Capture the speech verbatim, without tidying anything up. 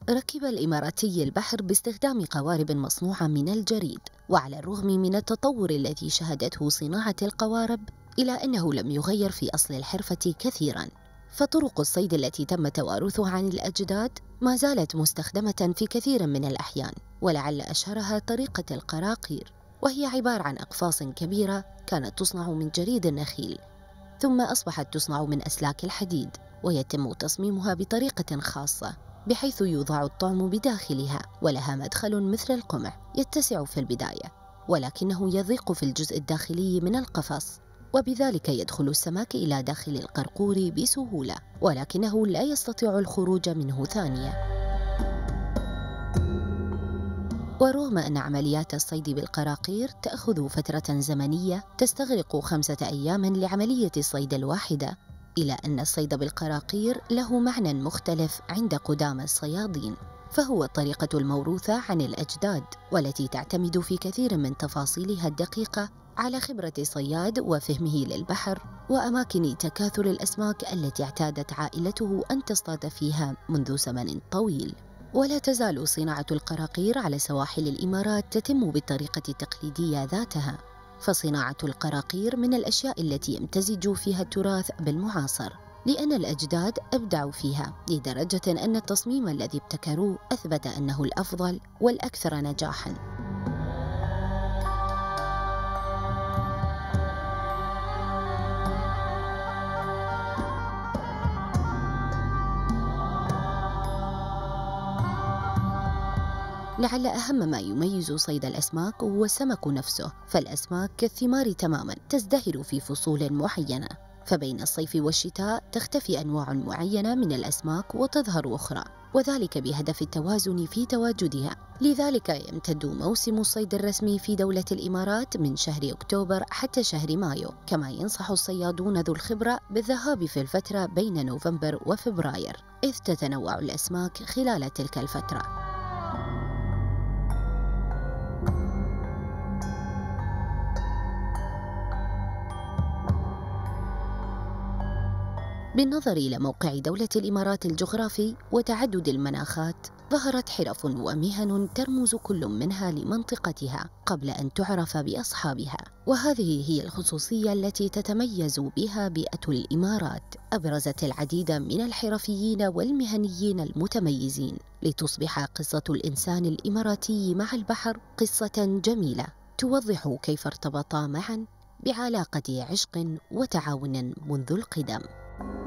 ركب الإماراتي البحر باستخدام قوارب مصنوعة من الجريد، وعلى الرغم من التطور الذي شهدته صناعة القوارب إلا أنه لم يغير في أصل الحرفة كثيراً. فطرق الصيد التي تم توارثها عن الأجداد ما زالت مستخدمة في كثير من الأحيان، ولعل أشهرها طريقة القراقير، وهي عبارة عن أقفاص كبيرة كانت تصنع من جريد النخيل، ثم أصبحت تصنع من أسلاك الحديد، ويتم تصميمها بطريقة خاصة بحيث يوضع الطعم بداخلها، ولها مدخل مثل القمع يتسع في البداية، ولكنه يضيق في الجزء الداخلي من القفص، وبذلك يدخل السمك إلى داخل القرقور بسهولة، ولكنه لا يستطيع الخروج منه ثانية. ورغم أن عمليات الصيد بالقراقير تأخذ فترة زمنية تستغرق خمسة أيام لعملية الصيد الواحدة، إلا أن الصيد بالقراقير له معنى مختلف عند قدامى الصيادين، فهو الطريقة الموروثة عن الأجداد، والتي تعتمد في كثير من تفاصيلها الدقيقة على خبرة الصياد وفهمه للبحر وأماكن تكاثر الأسماك التي اعتادت عائلته أن تصطاد فيها منذ زمن طويل. ولا تزال صناعة القراقير على سواحل الإمارات تتم بالطريقة التقليدية ذاتها، فصناعة القراقير من الأشياء التي يمتزج فيها التراث بالمعاصر، لأن الأجداد أبدعوا فيها لدرجة أن التصميم الذي ابتكروه أثبت أنه الأفضل والأكثر نجاحاً. لعل أهم ما يميز صيد الأسماك هو السمك نفسه، فالأسماك كالثمار تماماً تزدهر في فصول معينة، فبين الصيف والشتاء تختفي أنواع معينة من الأسماك وتظهر أخرى، وذلك بهدف التوازن في تواجدها. لذلك يمتد موسم الصيد الرسمي في دولة الإمارات من شهر أكتوبر حتى شهر مايو، كما ينصح الصيادون ذو الخبرة بالذهاب في الفترة بين نوفمبر وفبراير، إذ تتنوع الأسماك خلال تلك الفترة. بالنظر إلى موقع دولة الإمارات الجغرافي وتعدد المناخات، ظهرت حرف ومهن ترمز كل منها لمنطقتها قبل أن تعرف بأصحابها، وهذه هي الخصوصية التي تتميز بها بيئة الإمارات. أبرزت العديد من الحرفيين والمهنيين المتميزين لتصبح قصة الإنسان الإماراتي مع البحر قصة جميلة توضح كيف ارتبطا معا بعلاقة عشق وتعاون منذ القدم.